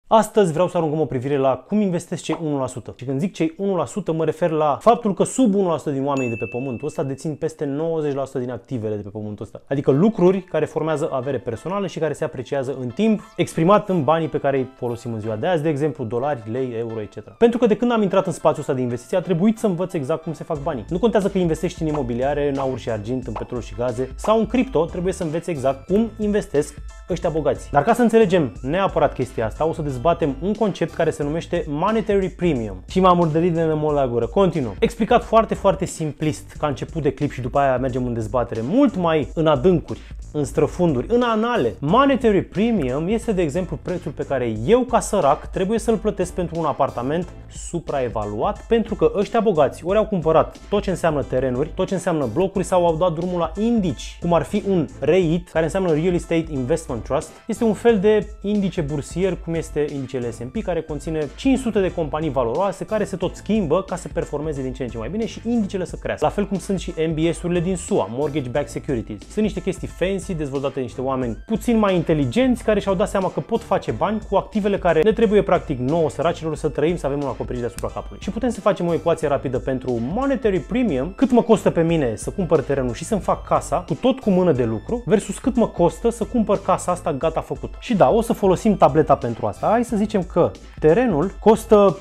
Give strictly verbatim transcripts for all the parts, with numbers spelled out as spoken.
Astăzi vreau să aruncăm o privire la cum investesc cei unu la sută. Și când zic cei unu la sută mă refer la faptul că sub unu la sută din oamenii de pe pământul ăsta dețin peste nouăzeci la sută din activele de pe pământul ăsta. Adică lucruri care formează avere personală și care se apreciază în timp, exprimat în banii pe care îi folosim în ziua de azi, de exemplu dolari, lei, euro, et cetera. Pentru că de când am intrat în spațiul ăsta de investiție a trebuit să învăț exact cum se fac banii. Nu contează că investești în imobiliare, în aur și argint, în petrol și gaze sau în cripto, trebuie să înveți exact cum investesc ăștia bogați. Dar ca să înțelegem neapărat chestia asta, o să dezbatem un concept care se numește Monetary Premium. Și m-am murdărit de nemol la gură. Continuăm. Explicat foarte, foarte simplist ca început de clip și după aia mergem în dezbatere mult mai în adâncuri, în străfunduri, în anale. Monetary Premium este, de exemplu, prețul pe care eu, ca sărac, trebuie să-l plătesc pentru un apartament supraevaluat, pentru că ăștia bogați ori au cumpărat tot ce înseamnă terenuri, tot ce înseamnă blocuri sau au dat drumul la indici, cum ar fi un REIT, care înseamnă Real Estate Investment Trust. Este un fel de indice bursier, cum este indicele S and P, care conține cinci sute de companii valoroase care se tot schimbă ca să performeze din ce în ce mai bine și indicele să crească. La fel cum sunt și M B S-urile din S U A, Mortgage Backed Securities. Sunt niște chestii fancy dezvoltate de niște oameni puțin mai inteligenți care și-au dat seama că pot face bani cu activele care ne trebuie practic nouă săracilor să trăim, să avem un acoperiș deasupra capului. Și putem să facem o ecuație rapidă pentru Monetary Premium, cât mă costă pe mine să cumpăr terenul și să-mi fac casa, cu tot cu mână de lucru, versus cât mă costă să cumpăr casa asta gata făcută. Și da, o să folosim tableta pentru asta. Hai să zicem că terenul costă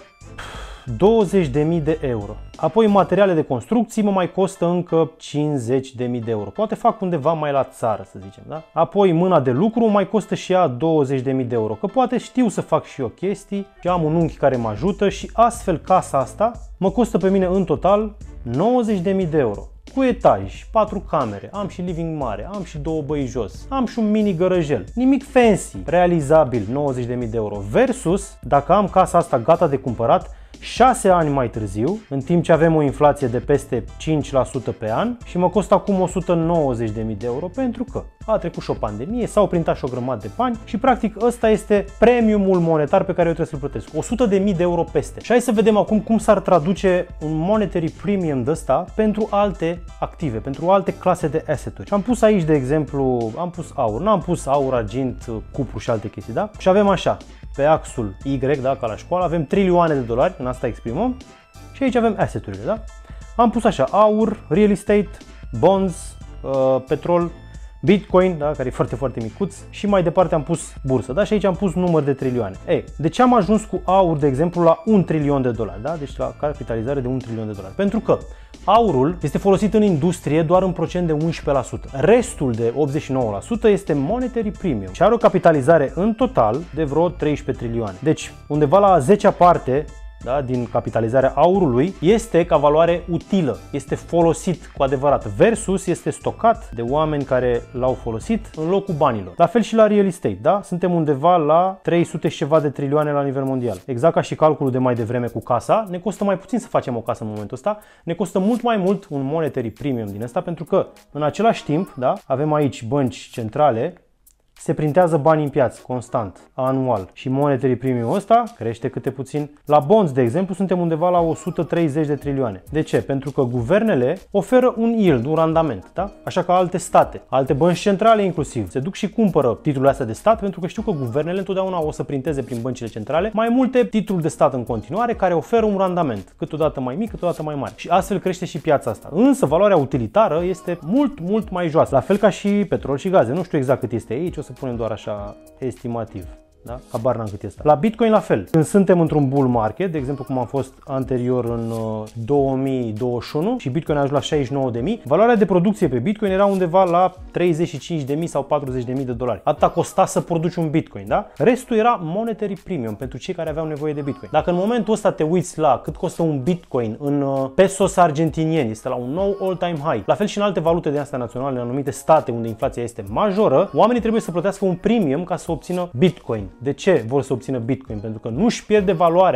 douăzeci de mii de euro. Apoi materiale de construcții mă mai costă încă cincizeci de mii de euro. Poate fac undeva mai la țară, să zicem, da? Apoi mâna de lucru mai costă și ea douăzeci de mii de euro. Că poate știu să fac și eu chestii și am un unchi care mă ajută și astfel casa asta mă costă pe mine în total nouăzeci de mii de euro. Cu etaj, patru camere, am și living mare, am și două băi jos, am și un mini gărăjel. Nimic fancy, realizabil, nouăzeci de mii de euro. Versus, dacă am casa asta gata de cumpărat, șase ani mai târziu, în timp ce avem o inflație de peste cinci la sută pe an și mă costă acum o sută nouăzeci de mii de euro pentru că a trecut și o pandemie, s-au printat și o grămadă de bani și practic ăsta este premiumul monetar pe care eu trebuie să-l plătesc. o sută de mii de euro peste. Și hai să vedem acum cum s-ar traduce un monetary premium de ăsta pentru alte active, pentru alte clase de asset-uri. Am pus aici, de exemplu, am pus aur, n-am pus aur, argint, cupru și alte chestii, da? Și avem așa, pe axul Y, da, ca la școală, avem trilioane de dolari, în asta exprimăm, și aici avem asset-urile, da? Am pus așa, aur, real estate, bonds, uh, petrol, Bitcoin, da, care e foarte, foarte micuț, și mai departe am pus bursă, da? Și aici am pus număr de trilioane. Ei, de ce am ajuns cu aur, de exemplu, la un trilion de dolari, da? Deci la capitalizare de un trilion de dolari. Pentru că aurul este folosit în industrie doar în procent de unsprezece la sută. Restul de optzeci și nouă la sută este monetary premium și are o capitalizare în total de vreo treisprezece trilioane. Deci, undeva la a zecea parte, da, din capitalizarea aurului este ca valoare utilă, este folosit cu adevărat, versus este stocat de oameni care l-au folosit în locul banilor. La fel și la real estate, da? Suntem undeva la trei sute și ceva de trilioane la nivel mondial. Exact ca și calculul de mai devreme cu casa, ne costă mai puțin să facem o casă în momentul ăsta, ne costă mult mai mult un monetary premium din ăsta, pentru că în același timp, da, avem aici bănci centrale, se printează bani în piață, constant, anual. Și monetary premium ăsta crește câte puțin. La bonds, de exemplu, suntem undeva la o sută treizeci de trilioane. De ce? Pentru că guvernele oferă un yield, un randament, da? Așa că alte state, alte bănci centrale inclusiv, se duc și cumpără titlurile astea de stat, pentru că știu că guvernele întotdeauna o să printeze prin băncile centrale mai multe titluri de stat în continuare care oferă un randament, câteodată mai mic, câteodată mai mare. Și astfel crește și piața asta. Însă valoarea utilitară este mult, mult mai joasă. La fel ca și petrol și gaze. Nu știu exact cât este aici, o să punem doar așa estimativ, da? Habar n-am cât este. La Bitcoin la fel. Când suntem într-un bull market, de exemplu cum am fost anterior în două mii douăzeci și unu și Bitcoin a ajuns la șaizeci și nouă de mii, valoarea de producție pe Bitcoin era undeva la treizeci și cinci de mii sau patruzeci de mii de dolari. Atâta costa să produci un Bitcoin, da? Restul era monetary premium pentru cei care aveau nevoie de Bitcoin. Dacă în momentul ăsta te uiți la cât costă un Bitcoin în pesos argentinieni, este la un nou all-time high. La fel și în alte valute de astea naționale, în anumite state unde inflația este majoră, oamenii trebuie să plătească un premium ca să obțină Bitcoin. De ce vor să obțină Bitcoin? Pentru că nu își pierde valoarea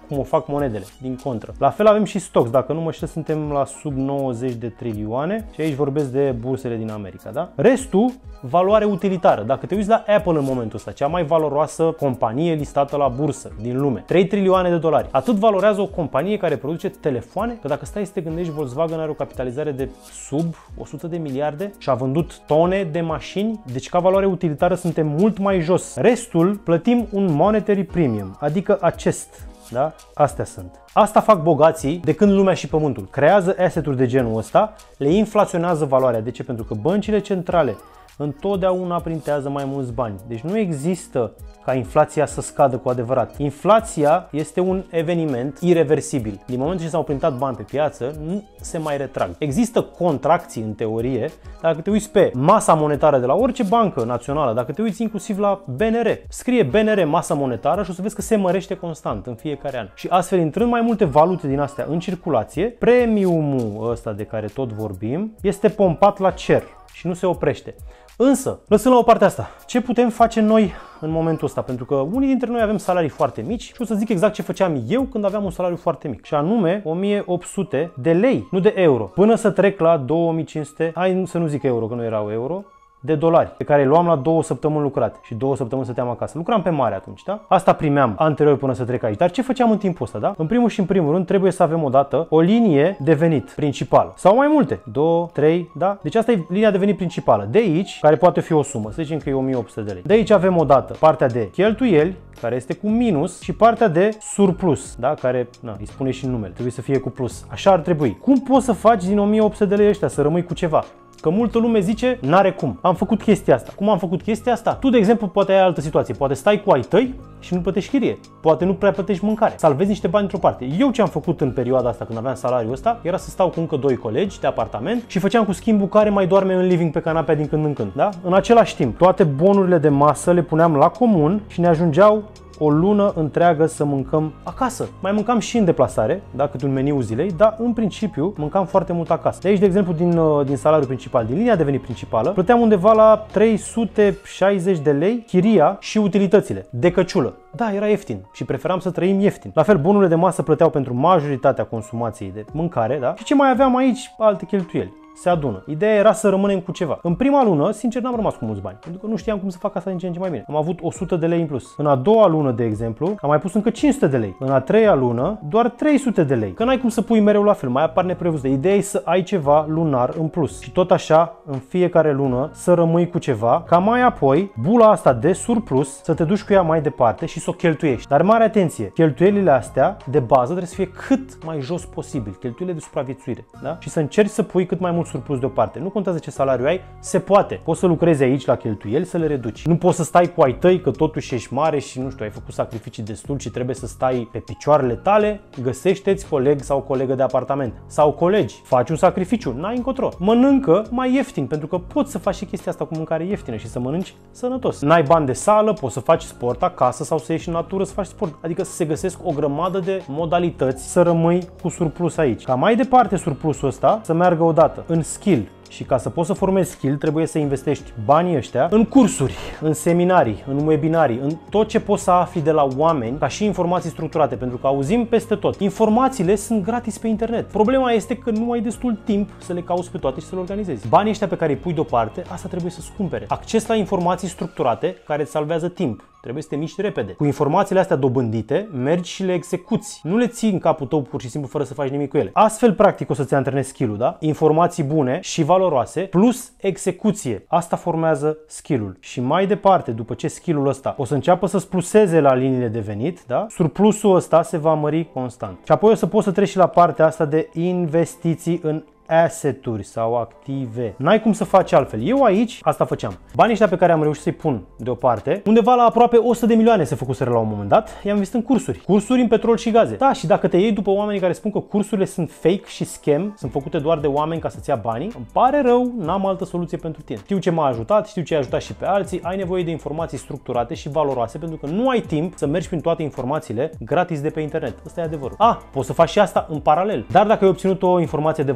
cum o fac monedele, din contră. La fel avem și stocks, dacă nu mă știu, suntem la sub nouăzeci de trilioane și aici vorbesc de bursele din America, da? Restul, valoare utilitară. Dacă te uiți la Apple în momentul ăsta, cea mai valoroasă companie listată la bursă din lume, trei trilioane de dolari. Atât valorează o companie care produce telefoane, că dacă stai să te gândești, Volkswagen are o capitalizare de sub o sută de miliarde și a vândut tone de mașini, deci ca valoare utilitară suntem mult mai jos. Restul plătim un monetary premium, adică acest. Da? Astea sunt. Asta fac bogații de când lumea și pământul. Creează asset-uri de genul ăsta, le inflaționează valoarea. De ce? Pentru că băncile centrale întotdeauna printează mai mulți bani. Deci nu există ca inflația să scadă cu adevărat. Inflația este un eveniment ireversibil. Din momentul ce s-au printat bani pe piață, nu se mai retrag. Există contracții în teorie, dacă te uiți pe masa monetară de la orice bancă națională, dacă te uiți inclusiv la B N R, scrie B N R masă monetară și o să vezi că se mărește constant în fiecare an. Și astfel, intrând mai multe valute din astea în circulație, premiumul ăsta de care tot vorbim este pompat la cer și nu se oprește. Însă, lăsând la o parte asta, ce putem face noi în momentul ăsta? Pentru că unii dintre noi avem salarii foarte mici și o să zic exact ce făceam eu când aveam un salariu foarte mic. Și anume o mie opt sute de lei, nu de euro. Până să trec la două mii cinci sute, hai să nu zic euro, că nu erau euro, de dolari, pe care luam la două săptămâni lucrate și două săptămâni stăteam acasă. Lucram pe mare atunci, da? Asta primeam anterior până să trec aici. Dar ce făceam în timpul ăsta, da? În primul și în primul rând trebuie să avem odată o linie de venit principală. Sau mai multe. Două, trei, da? Deci asta e linia de venit principală. De aici, care poate fi o sumă, să zicem că e o mie opt sute de lei. De aici avem odată partea de cheltuieli, care este cu minus, și partea de surplus, da? Care, na, îi spune și în numele, trebuie să fie cu plus. Așa ar trebui. Cum poți să faci din o mie opt sute de lei ăștia să rămâi cu ceva? Că multă lume zice, n-are cum. Am făcut chestia asta. Cum am făcut chestia asta? Tu, de exemplu, poate ai altă situație. Poate stai cu ai tăi și nu plătești chirie. Poate nu prea plătești mâncare. Salvezi niște bani într-o parte. Eu ce am făcut în perioada asta când aveam salariul ăsta era să stau cu încă doi colegi de apartament și făceam cu schimbul care mai doarme în living pe canapea din când în când. Da? În același timp, toate bonurile de masă le puneam la comun și ne ajungeau o lună întreagă să mâncăm acasă. Mai mâncam și în deplasare, da, câte un meniu zilei, dar în principiu mâncam foarte mult acasă. De aici, de exemplu, din, din salariul principal, din linia de venit principală, plăteam undeva la trei sute șaizeci de lei chiria și utilitățile de căciulă. Da, era ieftin și preferam să trăim ieftin. La fel, bunurile de masă plăteau pentru majoritatea consumației de mâncare, da? Și ce mai aveam aici? Alte cheltuieli. Se adună. Ideea era să rămânem cu ceva. În prima lună, sincer, n-am rămas cu mulți bani, pentru că nu știam cum să fac asta din ce în ce mai bine. Am avut o sută de lei în plus. În a doua lună, de exemplu, am mai pus încă cinci sute de lei. În a treia lună, doar trei sute de lei. Că n-ai cum să pui mereu la fel, mai apar neprevăzute. Ideea e să ai ceva lunar în plus. Și tot așa, în fiecare lună, să rămâi cu ceva, ca mai apoi, bula asta de surplus, să te duci cu ea mai departe și să o cheltuiești. Dar mare atenție, cheltuielile astea de bază trebuie să fie cât mai jos posibil. Cheltuielile de supraviețuire, da? Și să încerci să pui cât mai mult surplus deoparte. Nu contează ce salariu ai, se poate. Poți să lucrezi aici la cheltuieli, să le reduci. Nu poți să stai cu ai tăi, că totuși ești mare și nu știu, ai făcut sacrificii destul și trebuie să stai pe picioarele tale. Găsește-ți coleg sau colegă de apartament sau colegi. Faci un sacrificiu, n-ai încotro. Mănâncă mai ieftin, pentru că poți să faci și chestia asta cu mâncare ieftină și să mănânci sănătos. N-ai bani de sală, poți să faci sport acasă sau să ieși în natură să faci sport. Adică să se găsesc o grămadă de modalități să rămâi cu surplus aici. Ca mai departe surplusul ăsta să meargă odată în skill. Și ca să poți să formezi skill, trebuie să investești banii ăștia în cursuri, în seminarii, în webinarii, în tot ce poți să afli de la oameni, ca și informații structurate, pentru că auzim peste tot. Informațiile sunt gratis pe internet. Problema este că nu ai destul timp să le cauți pe toate și să le organizezi. Banii ăștia pe care îi pui deoparte, asta trebuie să-ți cumpere. Acces la informații structurate care îți salvează timp. Trebuie să te miști repede. Cu informațiile astea dobândite, mergi și le execuți. Nu le ții în capul tău pur și simplu fără să faci nimic cu ele. Astfel, practic, o să-ți antrenezi skill-ul, da? Informații bune și valoroase plus execuție. Asta formează skill-ul. Și mai departe, după ce skill-ul ăsta o să înceapă să-ți pluseze la liniile de venit, da? Surplusul ăsta se va mări constant. Și apoi o să poți să treci și la partea asta de investiții în asset-uri sau active. N-ai cum să faci altfel. Eu aici asta făceam. Banii ăștia pe care am reușit să-i pun deoparte, undeva la aproape o sută de milioane se făcuseră la un moment dat, i-am investit în cursuri. Cursuri în petrol și gaze. Da, și dacă te iei după oamenii care spun că cursurile sunt fake și scam, sunt făcute doar de oameni ca să-ți ia banii, îmi pare rău, n-am altă soluție pentru tine. Știu ce m-a ajutat, știu ce a ajutat și pe alții, ai nevoie de informații structurate și valoroase, pentru că nu ai timp să mergi prin toate informațiile gratis de pe internet. Asta e adevărul. Ah, poți să faci și asta în paralel. Dar dacă ai obținut o informație de valoare de la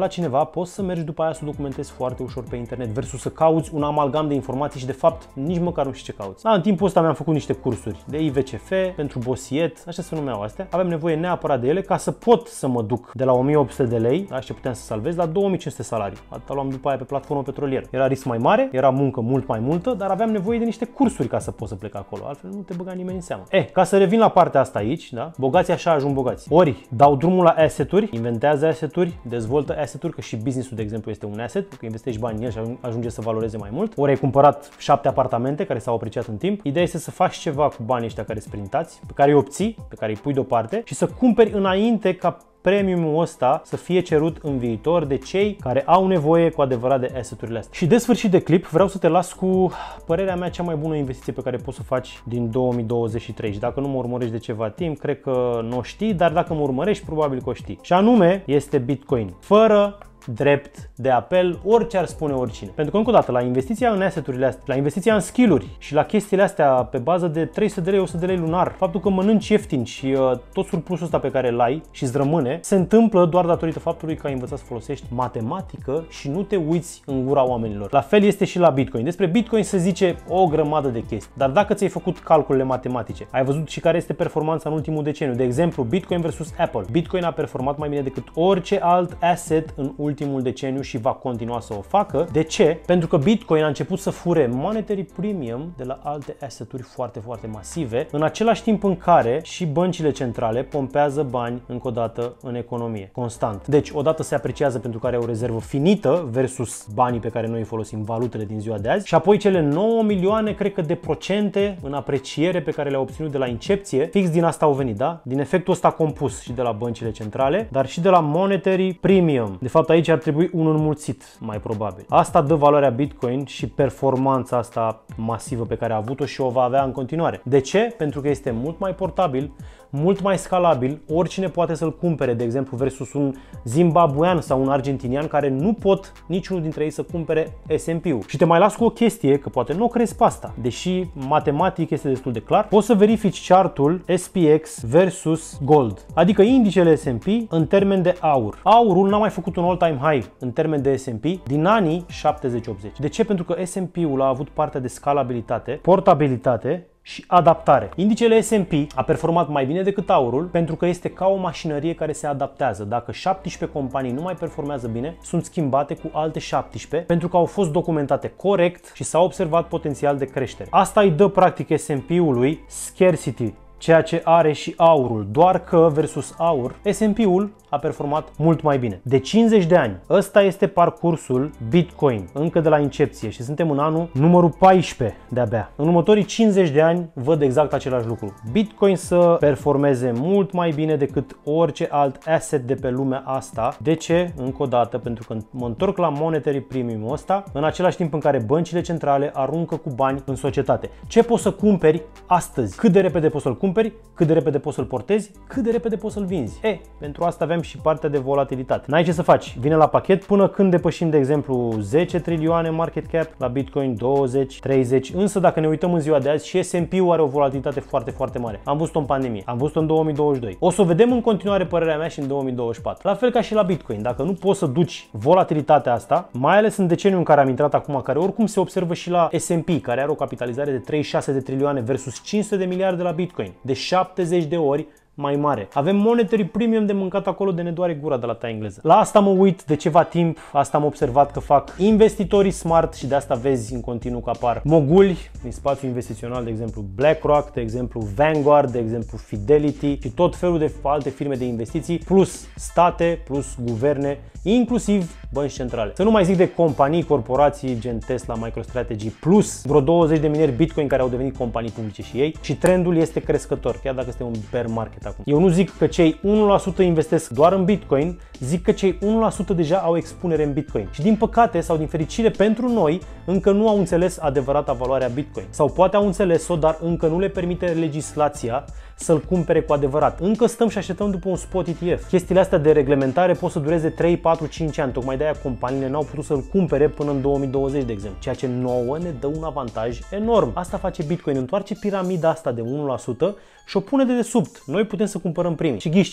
la cineva, poți să mergi după aia să documentezi foarte ușor pe internet versus să cauți un amalgam de informații și de fapt nici măcar nu știi ce cauți. Da, în timpul ăsta mi-am făcut niște cursuri de I V C F, pentru Bosiet, așa se numeau astea. Aveam nevoie neapărat de ele ca să pot să mă duc de la o mie opt sute de lei, da, ce puteam să salvez, la două mii cinci sute salarii. Atâta luam după aia pe platformă petrolieră. Era risc mai mare, era muncă mult mai multă, dar aveam nevoie de niște cursuri ca să pot să plec acolo, altfel nu te băga nimeni în seamă. Eh, ca să revin la partea asta aici, da? Bogații așa ajung bogați. Ori dau drumul la asset-uri, inventează asset-uri, dezvoltă asset-uri, că și business-ul, de exemplu, este un asset, că investești bani în el și ajunge să valoreze mai mult. Ori ai cumpărat șapte apartamente care s-au apreciat în timp. Ideea este să faci ceva cu banii ăștia care sunt printați, pe care îi obții, pe care îi pui deoparte și să cumperi înainte ca premiumul ăsta să fie cerut în viitor de cei care au nevoie cu adevărat de asset-urile astea. Și de sfârșit de clip vreau să te las cu părerea mea cea mai bună investiție pe care poți să faci din două mii douăzeci și trei. Și dacă nu mă urmărești de ceva timp, cred că nu o știi, dar dacă mă urmărești, probabil că o știi. Și anume este Bitcoin. Fără drept de apel, orice ar spune oricine. Pentru că, încă o dată, la investiția în asset-urile astea, la investiția în skill-uri și la chestiile astea pe bază de trei sute de lei, o sută de lei lunar, faptul că mănânci ieftin și uh, tot surplusul ăsta pe care îl ai și îți rămâne, se întâmplă doar datorită faptului că ai învățat să folosești matematică și nu te uiți în gura oamenilor. La fel este și la Bitcoin. Despre Bitcoin se zice o grămadă de chestii, dar dacă ți-ai făcut calculele matematice, ai văzut și care este performanța în ultimul deceniu. De exemplu, Bitcoin versus Apple. Bitcoin a performat mai bine decât orice alt asset în ultimul deceniu și va continua să o facă. De ce? Pentru că Bitcoin a început să fure monetary premium de la alte asset-uri foarte, foarte masive, în același timp în care și băncile centrale pompează bani încă o dată în economie, constant. Deci, odată se apreciază pentru că are o rezervă finită versus banii pe care noi îi folosim, valutele din ziua de azi, și apoi cele nouă milioane, cred că, de procente în apreciere pe care le-au obținut de la incepție, fix din asta au venit, da? Din efectul ăsta compus și de la băncile centrale, dar și de la monetary premium. De fapt, aici ar trebui un înmulțit, mai probabil. Asta dă valoarea Bitcoin și performanța asta masivă pe care a avut-o și o va avea în continuare. De ce? Pentru că este mult mai portabil, mult mai scalabil, oricine poate să-l cumpere, de exemplu, versus un zimbabwean sau un argentinian care nu pot niciunul dintre ei să cumpere S and P-ul. Și te mai las cu o chestie, că poate nu crezi pe asta, deși matematic este destul de clar. Poți să verifici chartul S P X versus Gold, adică indicele S and P în termen de aur. Aurul n-a mai făcut un all-time high în termen de S and P din anii șaptezeci optzeci. De ce? Pentru că S and P-ul a avut parte de scalabilitate, portabilitate și adaptare. Indicele S and P a performat mai bine decât aurul pentru că este ca o mașinărie care se adaptează. Dacă șaptesprezece companii nu mai performează bine, sunt schimbate cu alte șaptesprezece pentru că au fost documentate corect și s-a observat potențial de creștere. Asta îi dă practic S and P-ului scarcity, ceea ce are și aurul, doar că versus aur, S and P-ul a performat mult mai bine. De cincizeci de ani, ăsta este parcursul Bitcoin, încă de la incepție, și suntem în anul numărul paisprezece de-abia. În următorii cincizeci de ani văd exact același lucru. Bitcoin să performeze mult mai bine decât orice alt asset de pe lumea asta. De ce? Încă o dată, pentru că mă întorc la monetary premium ăsta, în același timp în care băncile centrale aruncă cu bani în societate. Ce poți să cumperi astăzi? Cât de repede poți să-l cumperi? Cât de repede poți să-l portezi? Cât de repede poți să-l vinzi? E, pentru asta avem și partea de volatilitate. N-ai ce să faci. Vine la pachet până când depășim, de exemplu, zece trilioane market cap, la Bitcoin douăzeci, treizeci. Însă dacă ne uităm în ziua de azi, și S and P-ul are o volatilitate foarte, foarte mare. Am văzut-o în pandemie, am văzut-o în două mii douăzeci și doi. O să o vedem în continuare, părerea mea, și în două mii douăzeci și patru. La fel ca și la Bitcoin. Dacă nu poți să duci volatilitatea asta, mai ales în deceniul în care am intrat acum, care oricum se observă și la S and P, care are o capitalizare de treizeci și șase de trilioane versus cinci sute de miliarde la Bitcoin, de șaptezeci de ori mai mare. Avem monetary premium de mâncat acolo de ne doare gura de la ta engleză. La asta mă uit de ceva timp, asta am observat că fac investitorii smart și de asta vezi în continuu că apar moguli din spațiul investițional, de exemplu BlackRock, de exemplu Vanguard, de exemplu Fidelity și tot felul de alte firme de investiții, plus state, plus guverne, inclusiv bănci centrale. Să nu mai zic de companii, corporații gen Tesla, MicroStrategy, plus vreo douăzeci de mineri Bitcoin care au devenit companii publice și ei, și trendul este crescător, chiar dacă este un bear market acum. Eu nu zic că cei unu la sută investesc doar în Bitcoin, zic că cei unu la sută deja au expunere în Bitcoin. Și din păcate sau din fericire pentru noi, încă nu au înțeles adevărata valoare a Bitcoin. Sau poate au înțeles-o, dar încă nu le permite legislația să-l cumpere cu adevărat. Încă stăm și așteptăm după un spot E T F. Chestiile astea de reglementare pot să dureze trei, patru, cinci ani. Tocmai de-aia companiile n-au putut să-l cumpere până în două mii douăzeci, de exemplu. Ceea ce nouă ne dă un avantaj enorm. Asta face Bitcoin. Întoarce piramida asta de unu la sută și o pune de desubt. Noi putem să cumpărăm primii. Și ghiși ce?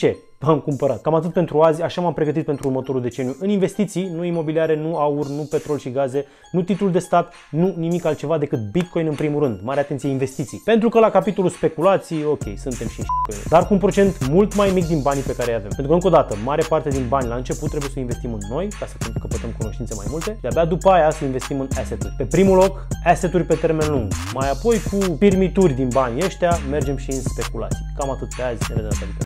am cumpărat. Cam atât pentru azi, așa m-am pregătit pentru următorul deceniu în investiții, nu imobiliare, nu aur, nu petrol și gaze, nu titlul de stat, nu nimic altceva decât Bitcoin în primul rând. Mare atenție, investiții. Pentru că la capitolul speculații, ok, suntem și în Bitcoin, dar cu un procent mult mai mic din banii pe care îi avem. Pentru că, încă o dată, mare parte din bani la început trebuie să investim în noi, ca să căpătăm cunoștințe mai multe, și abia după aia să investim în asset-uri. Pe primul loc, asset-uri pe termen lung. Mai apoi, cu pirmituri din banii ăștia, mergem și în speculații. Cam atât pe azi, ne vedem data viitoare.